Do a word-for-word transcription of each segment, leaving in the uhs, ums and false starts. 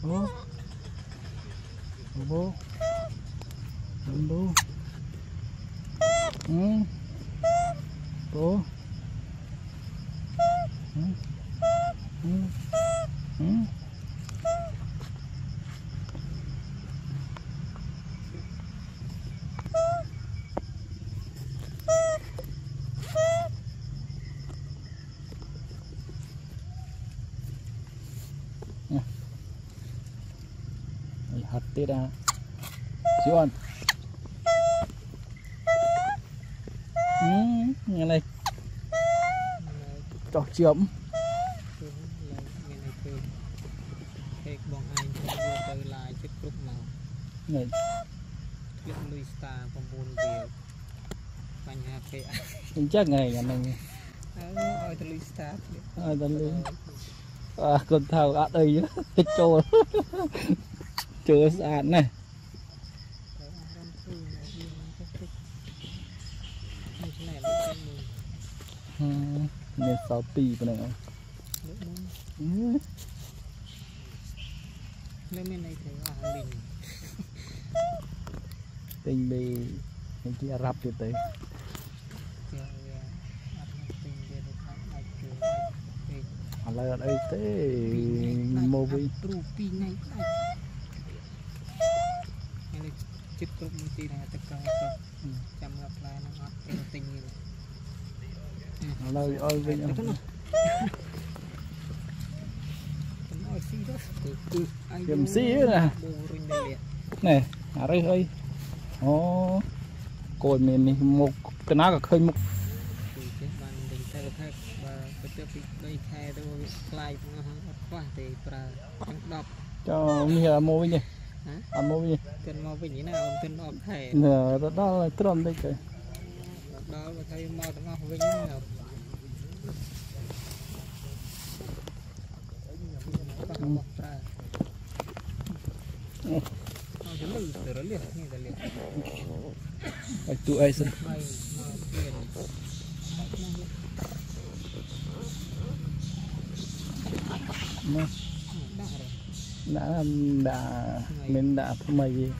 bố bố bố ừ. Bố ừ. Ừ. Ừ. Hạt tiết ra chọn nghe này trọc chấm này chắc ngày nhà mình à con thảo ở đây hết trôi chưa sạch này nên sáu pi bên này tình bị những cái Arab như thế ở lại ở đây thế mô vi chích cục một tí này tất cả chăm gặp lại nó ngọt cái tình ở đây ơi với nhau kiếm xí nè này ở đây ơi ó cột mình này một cái ná cả khơi một cho mi là mua gì à mua gì tiền mua cái gì nào tiền mua thẻ nè đó là tròn đây kìa đó là thấy mua tao mua cái gì nào tụi ai xin đã đã mình đã thầm mày gì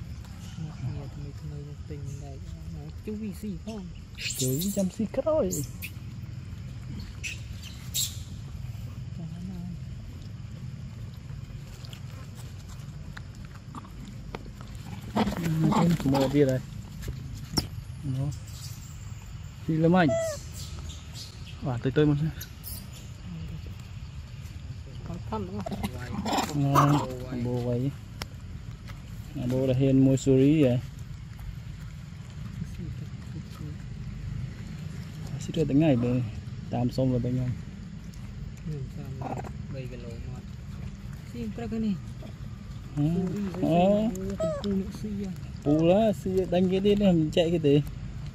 chú vi xì không chú chăm xì cất rồi mua bia đây nó xì lắm anh và tới tôi một bố vậy bố là hiền mua suri vậy xí ra tới ngày để tạm xong rồi bên nhau pù lá đánh cái đi mình chạy cái gì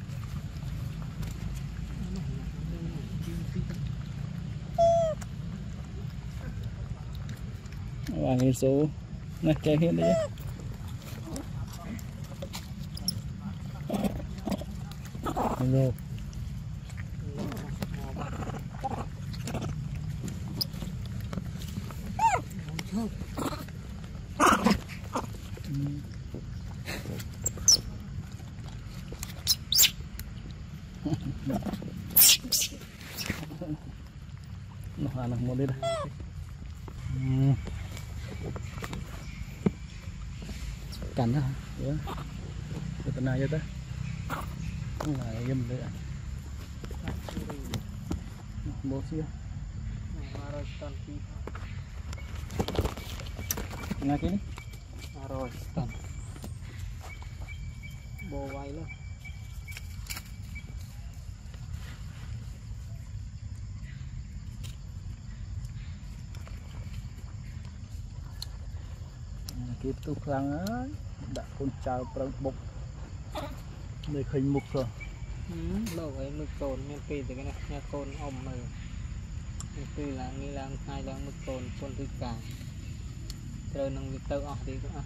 vàng cái số này chạy hiện đấy rồi nó là một đây đây cắn đó hả? Cái tên này vậy đó không là dâm đấy ạ bố xưa ngay cái đi rồi tầm bố quay luôn kịp tu khang á đã con chào prang bốc để khơi mục rồi lâu vậy mực cồn men pì từ cái này nhà cồn ôm mà men pì là nghĩ là hai là mực cồn cồn thứ cả rồi nông việc tao ọt đi nữa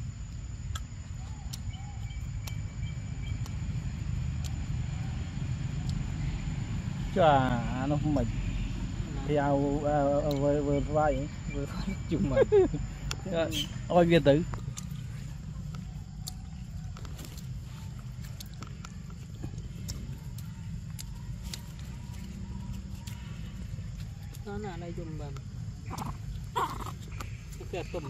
chà nó không mệt theo vừa vừa vai vừa chung mà ôi kia tử nó là đây dùng bằng cái tôm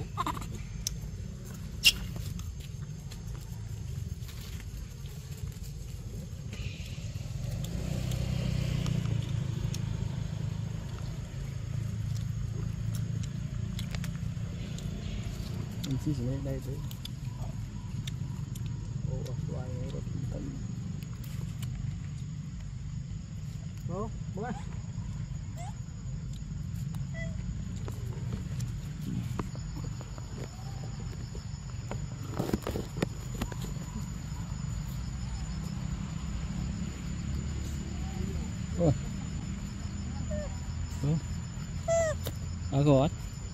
mình chỉ sẽ đây đây ô xoay rất tận ô bố ơi ở gót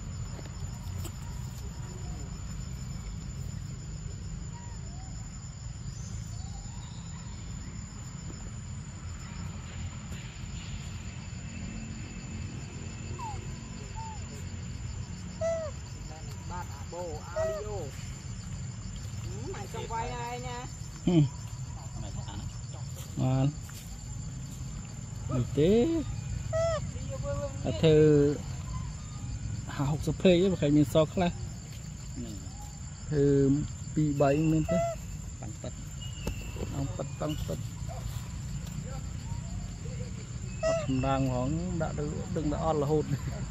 bồ alio mày trong quay này nha ngon tế thư học sắp phê với cái miền sóc là thư bị bảy nên thế tăng tật tăng tật tăng tật ấp đang hoảng đã được đừng đã on là hột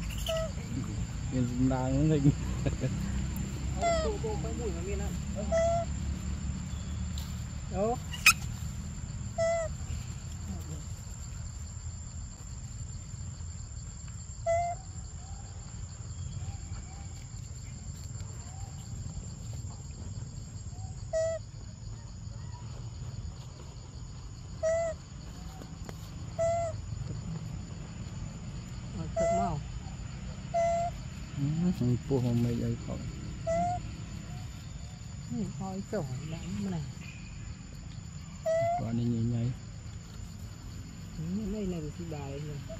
miền đang nó hình đâu pua mà mày ấy khỏi thôi chỗ lắm này còn này nhảy nhảy đây này thì bài đấy nhỉ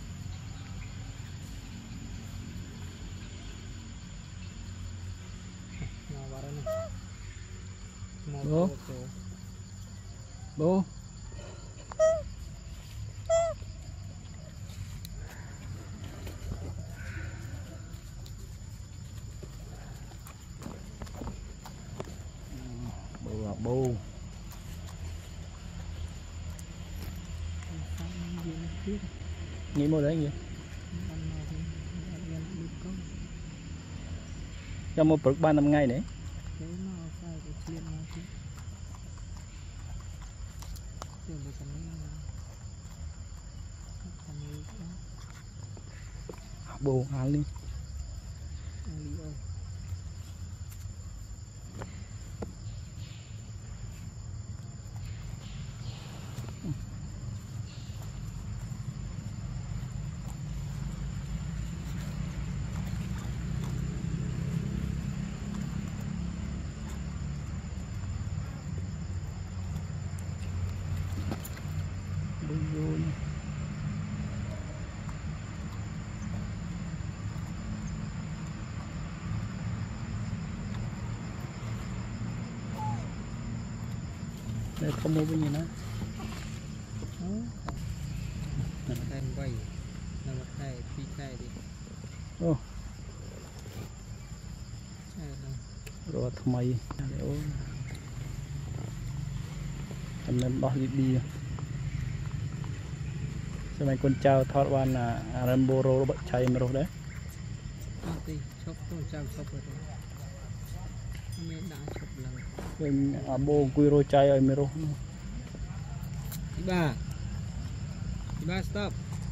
nào vào đây này bố bố bô nghĩ mua đấy gì cho một bực ba năm ngày đấy bô ăn đi đây không mua cái gì nữa nằm đây quay nằm đây phi đây đi ô rồi thay mày thành nên bỏ đi đi cho mày con trao thọt van là Aramboro bận chạy mà rồi đấy chốc con trao chốc rồi nên đã chốc lần bên abo quy rồi chạy ở mero ba ba stop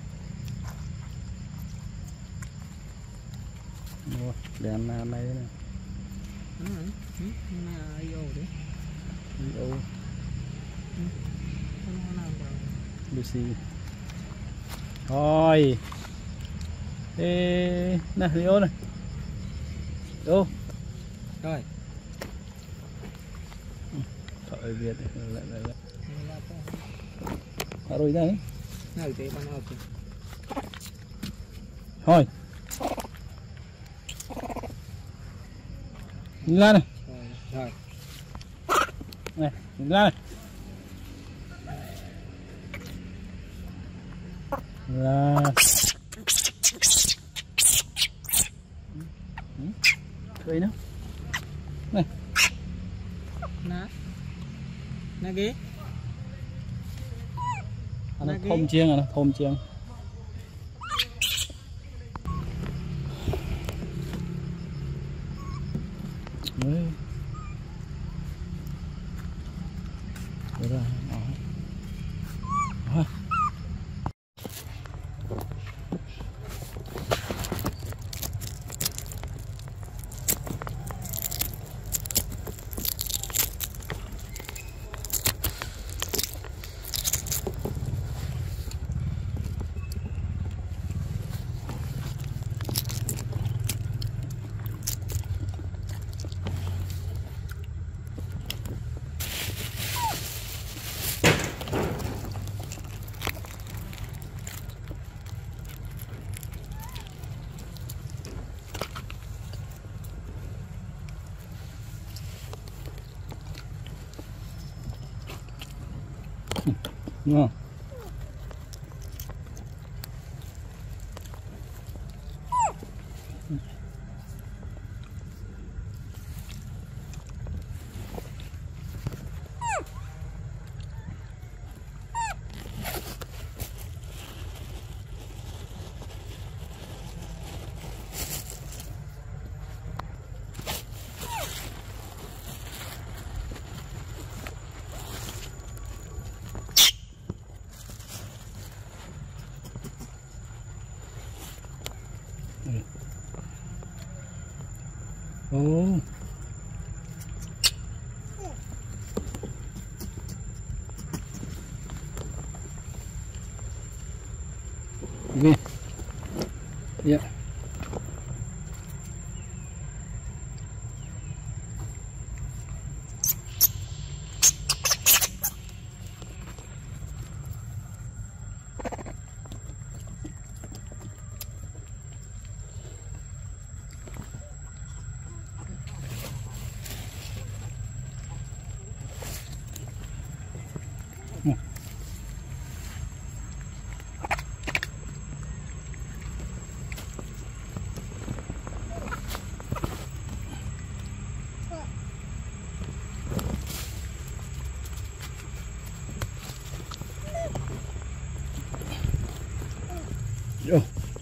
đèn này này là io đấy io Lucy thôi ê nè io này ô rồi thôi Việt lại lại lại rồi đây nào thế bạn nào chứ thôi ra này Rồi. này ra này ra đây nữa này Ná. Ná ghế. nó thôm chiên rồi, nó thôm chiên. Đấy. Đấy ra. Đó. Đó. Đúng không? Ồ. Về. Dạ. Yo.